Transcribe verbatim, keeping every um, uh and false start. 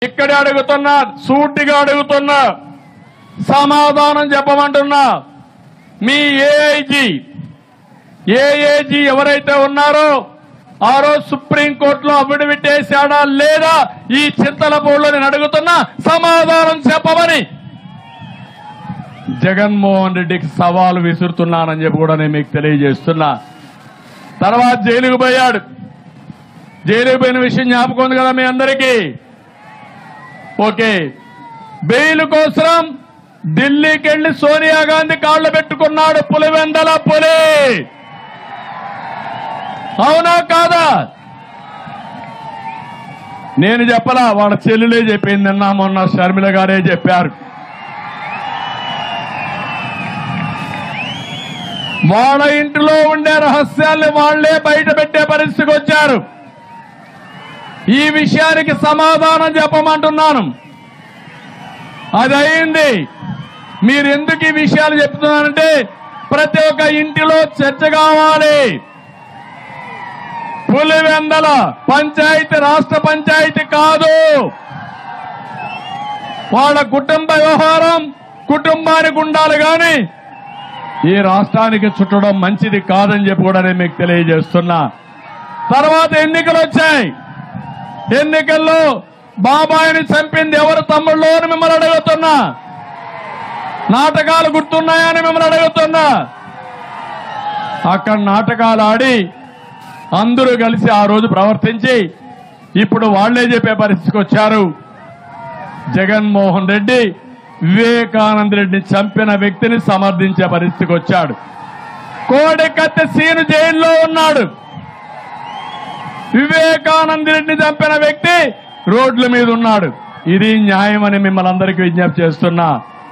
ఇక్కడే అడుగుతున్నా, సూటిగా అడుగుతున్నా, సమాధానం చెప్పమంటున్నా. మీ ఏఐజీ ఏఐజీ ఎవరైతే ఉన్నారో ఆ రోజు సుప్రీంకోర్టులో అఫిడవిట్ వేశాడా లేదా ఈ చింతలపూడిలో నేను అడుగుతున్నా, సమాధానం చెప్పమని జగన్మోహన్ రెడ్డికి సవాలు విసురుతున్నానని చెప్పి కూడా నేను మీకు తెలియజేస్తున్నా. తర్వాత జైలుకు పోయాడు. జైలుకు పోయిన విషయం జ్ఞాపకం ఉంది కదా మీ అందరికీ. ఓకే, బెయిల్ కోసం ఢిల్లీకి వెళ్లి సోనియా గాంధీ కాళ్లు పెట్టుకున్నాడు పులివెందల పులి. అవునా కాదా? నేను చెప్పలా, వాళ్ళ చెల్లెలే చెప్పింది. నిన్న మొన్న షర్మిల గారే చెప్పారు. వాళ్ళ ఇంటిలో ఉండే రహస్యాల్ని వాళ్లే బయట పెట్టే పరిస్థితికి వచ్చారు. ఈ విషయానికి సమాధానం చెప్పమంటున్నాను. అది అయింది. మీరు ఎందుకు ఈ విషయాలు చెప్తున్నారంటే ప్రతి ఒక్క ఇంటిలో చర్చ కావాలి. పులివెందల పంచాయతీ రాష్ట్ర పంచాయతీ కాదు. వాళ్ళ కుటుంబ వ్యవహారం కుటుంబానికి ఉండాలి కానీ ఈ రాష్ట్రానికి చుట్టడం మంచిది కాదని చెప్పి కూడా నేను మీకు తెలియజేస్తున్నా. తర్వాత ఎన్నికలు వచ్చాయి. ఎన్నికల్లో బాబాయిని చంపింది ఎవరు తమ్ముళ్ళు అని మిమ్మల్ని అడుగుతున్నా. నాటకాలు గుర్తున్నాయని మిమ్మల్ని అడుగుతున్నా. అక్కడ నాటకాలు ఆడి అందరూ కలిసి ఆ రోజు ప్రవర్తించి ఇప్పుడు వాళ్లే చెప్పే పరిస్థితికి వచ్చారు. జగన్మోహన్ రెడ్డి వివేకానంద రెడ్డిని చంపిన వ్యక్తిని సమర్థించే పరిస్థితికి వచ్చాడు. కోడికత్తి సీను జైల్లో ఉన్నాడు. వివేకానంద రెడ్డిని చంపిన వ్యక్తి రోడ్ల మీద ఉన్నాడు. ఇది న్యాయం అని మిమ్మల్ని అందరికీ విజ్ఞప్తి చేస్తున్నా.